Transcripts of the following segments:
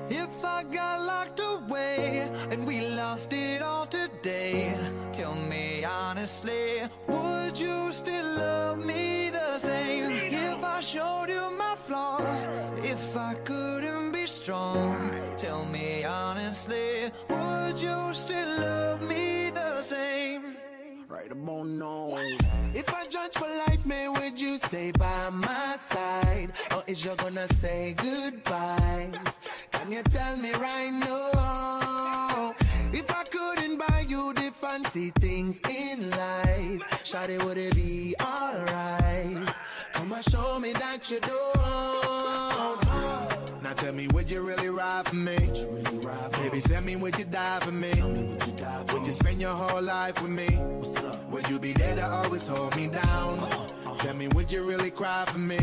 If I got locked away and we lost it all today, tell me honestly, would you still love me the same? If I showed you my flaws, if I couldn't be strong, tell me honestly, would you still love me the same? Right about now. If I judge for life, man, would you stay by my side? Or is you gonna say goodbye? Can you tell me right now? If I couldn't buy you the fancy things in life, shawty, would it be alright? Come and show me that you don't. Now tell me, would you really ride for me? Baby, tell me, would you die for me? Would you spend your whole life with me? Would you be there to always hold me down? Tell me, would you really cry for me?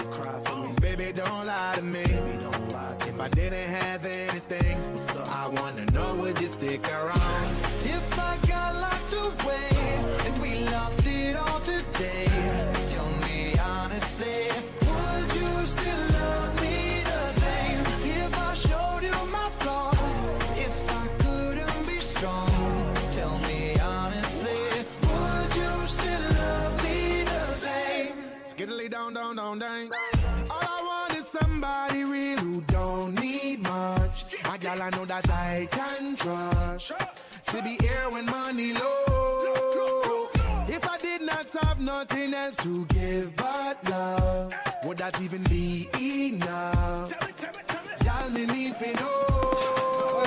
Baby, don't lie to me. If I didn't have anything, I wanna know, would you stick around? If I got locked away and we lost it all today, tell me honestly, would you still love me the same? If I showed you my flaws, if I couldn't be strong, tell me honestly, would you still love me the same? Skiddly down, down, down, down. All I want is somebody real who don't need much. A gal I know that I can trust, to be here when money low. If I did not have nothing else to give but love, would that even be enough? Y'all me need to know.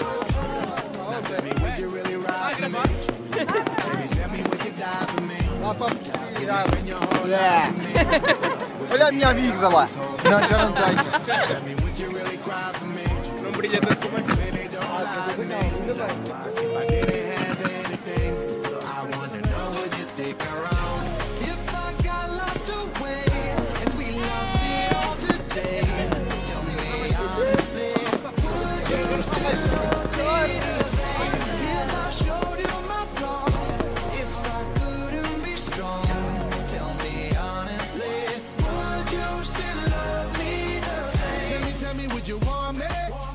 Now tell me, would you really ride for me? Baby, tell me, would you die for me? Would you spend your whole life with me? Olha minha amiga lá. Não, já não tenho. Tell me, would you really cry for me? Não brilha tanto como Baby, don't lie to me. If I didn't have anything, I wanna know, would you stick around? If I got locked away and we lost it all today, tell me honestly, would you still love me the same? If I showed you my flaws, if I couldn't be strong, tell me honestly, would you still love me the same? Tell me, would you want me?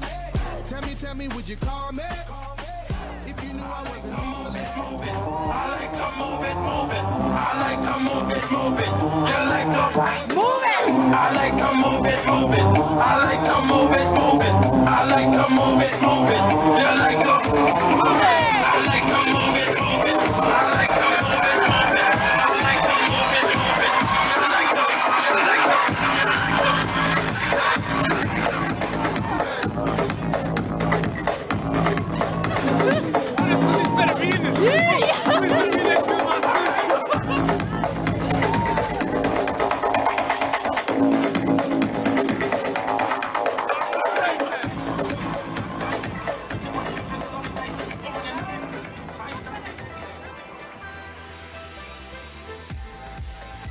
Tell me, would you call me? If you knew I wasn't all in. I like to move it, move it. I like to move it, move it. You like to move it. I like to move it, move it. I like to move it, move it. I like to move it, move it. You like to move it. I like to move it, move it. I like to move it, move it. I like to move it, move it. You like to, you like to.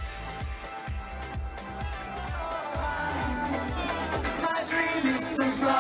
My dream is to fly.